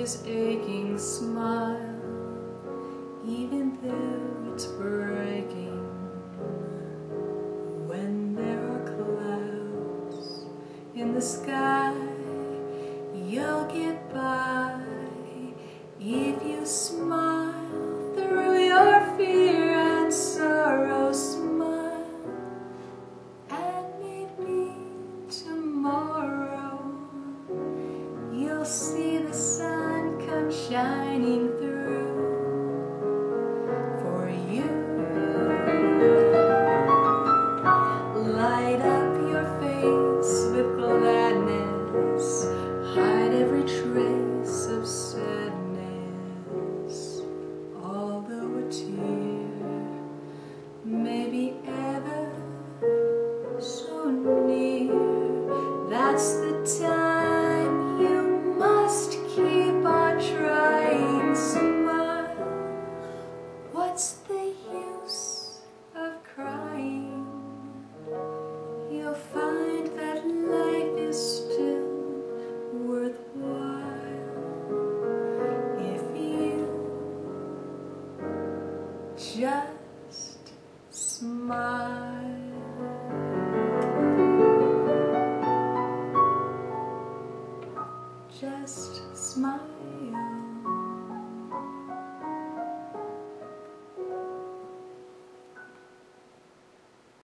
his aching smile, even though it's breaking. When there are clouds in the sky, you'll get by if you smile through your fear and sorrow. Smile, and maybe tomorrow you'll see the sun come shining through for you. Light up your face with gladness, hide every trace of sadness. Although a tear may be ever so near, that's the time